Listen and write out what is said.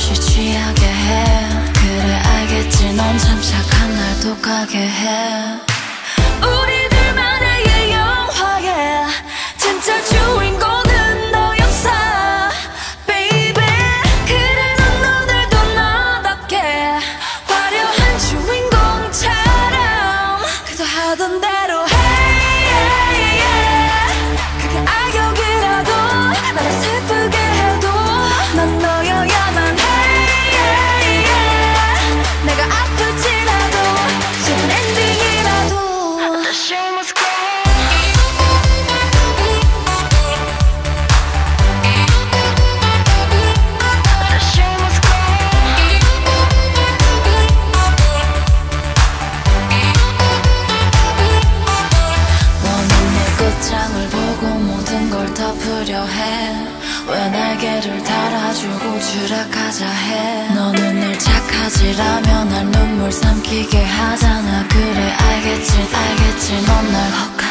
없이 취하게 해. 그래 알겠지 넌 참 착한 날 독하게 해. 우리들만의 영화에 진짜 주인공은 너였어 baby. 그래 넌 오늘도 너답게 화려한 주인공처럼 그저 하던 대로 해. 그게 악역이라도 나를 슬프게 해도 넌 너여야만 해. 내가 아프지라도 슬픈 엔딩이라도 The show must go. The show must go. 너는 내 끝장을 보고 모든 걸 덮으려 해. 왜 날개를 달아주고 추락하자 해. 너는 늘 착하지라며 날 눈물 삼키게 하잖아. 그래 알겠지 넌 날 헉하게